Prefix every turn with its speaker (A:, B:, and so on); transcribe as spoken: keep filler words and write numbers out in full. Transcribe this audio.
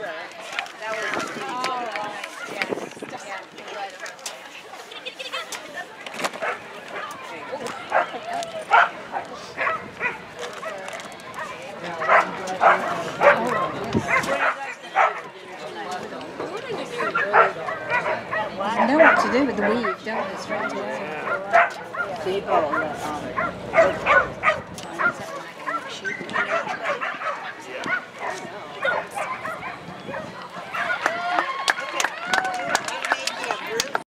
A: You know what to do with the weave, don't you, straight away?
B: So you got all the, um,